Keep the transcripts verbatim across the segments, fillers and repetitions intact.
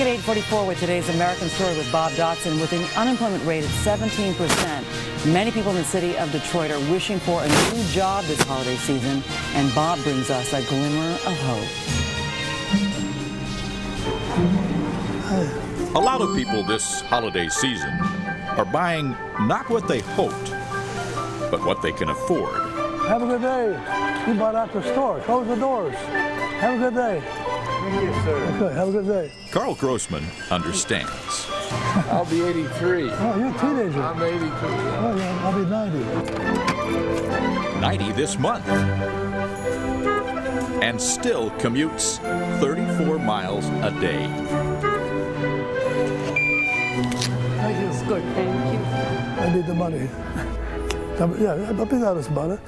Back at eight forty-four with today's American Story with Bob Dotson. With an unemployment rate at seventeen percent, many people in the city of Detroit are wishing for a new job this holiday season, and Bob brings us a glimmer of hope. A lot of people this holiday season are buying not what they hoped, but what they can afford. Have a good day. You bought out the store. Close the doors. Have a good day. Yes, sir. Okay, have a good day. Carl Grossman understands. I'll be eighty-three. Oh, you're a teenager. I'm eighty-two. Oh, yeah, I'll be ninety. ninety this month. And still commutes thirty-four miles a day. Thank you. It's good, thank you. I need the money. Yeah, I'll be honest about it.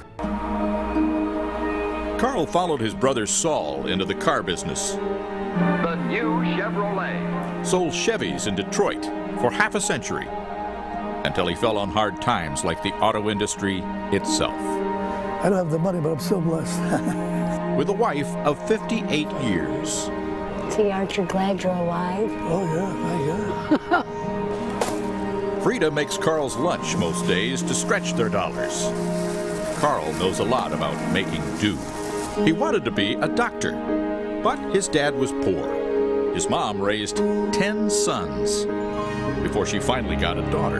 Carl followed his brother Saul into the car business. The new Chevrolet. Sold Chevys in Detroit for half a century until he fell on hard times like the auto industry itself. I don't have the money, but I'm still blessed. With a wife of fifty-eight years. See, aren't you glad you're alive? Oh, yeah, thank you. Frida makes Carl's lunch most days to stretch their dollars. Carl knows a lot about making do. He wanted to be a doctor, but his dad was poor. His mom raised ten sons before she finally got a daughter.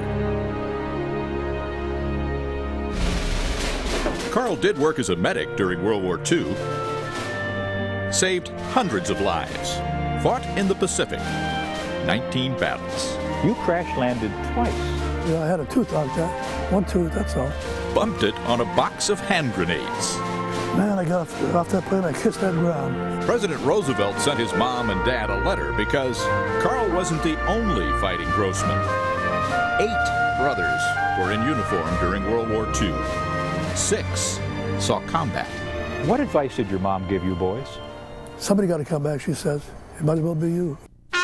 Carl did work as a medic during World War Two, saved hundreds of lives, fought in the Pacific, nineteen battles. You crash-landed twice. Yeah, I had a tooth like that. One tooth, that's all. Bumped it on a box of hand grenades. Man, I got off, off that plane, I kissed that ground. President Roosevelt sent his mom and dad a letter because Carl wasn't the only fighting Grossman. Eight brothers were in uniform during World War Two. Six saw combat. What advice did your mom give you, boys? Somebody got to come back, she says. It might as well be you.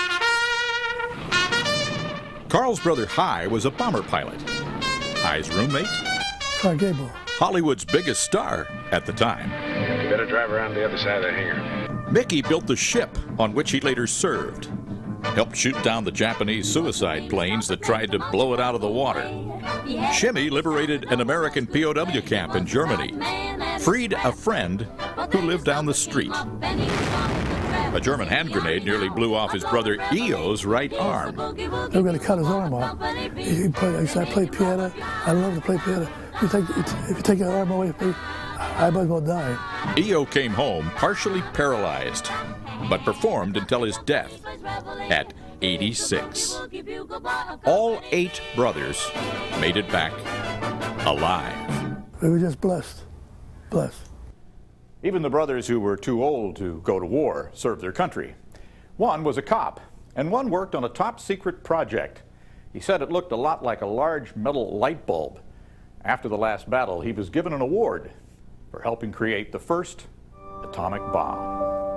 Carl's brother Hi was a bomber pilot. Hi's roommate? Clark Gable. Hollywood's biggest star at the time. You better drive around the other side of the hangar. Mickey built the ship on which he later served. Helped shoot down the Japanese suicide planes that tried to blow it out of the water. Shimmy liberated an American P O W camp in Germany. Freed a friend who lived down the street. A German hand grenade nearly blew off his brother E O's right arm. They were going to cut his arm off. He played, I said, I played piano. I love to play piano. If you take, if you take your arm away from me, I might as well die. E O came home partially paralyzed, but performed until his death at eighty-six. All eight brothers made it back alive. We were just blessed. Blessed. Even the brothers who were too old to go to war served their country. One was a cop, and one worked on a top-secret project. He said it looked a lot like a large metal light bulb. After the last battle, he was given an award for helping create the first atomic bomb.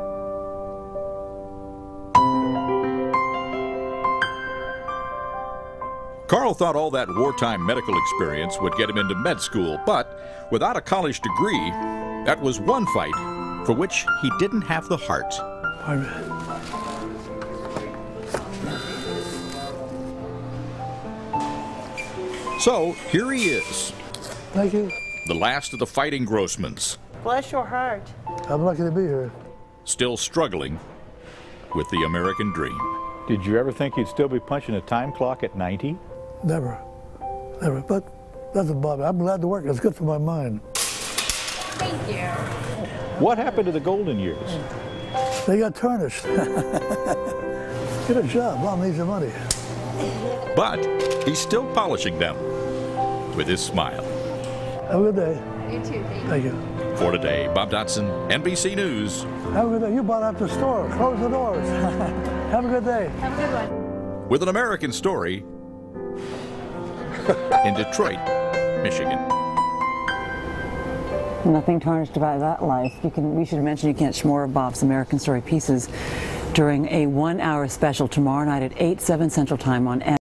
Carl thought all that wartime medical experience would get him into med school, but without a college degree, that was one fight for which he didn't have the heart. Pardon me. So here he is. Thank you. The last of the fighting Grossmans. Bless your heart. I'm lucky to be here. Still struggling with the American dream. Did you ever think you'd still be punching a time clock at ninety? Never. Never. But doesn't bother me. I'm glad to work. It's good for my mind. Thank you. What happened to the golden years? They got tarnished. Get a job. Mom needs your money. But he's still polishing them with his smile. Have a good day. You too, thank you. Thank you. For today, Bob Dotson, N B C News. Have a good day. You bought out the store. Close the doors. Have a good day. Have a good one. With an American story in Detroit, Michigan. Nothing tarnished about that life. You can. We should mention you can catch more of Bob's American Story pieces during a one-hour special tomorrow night at eight, seven Central Time on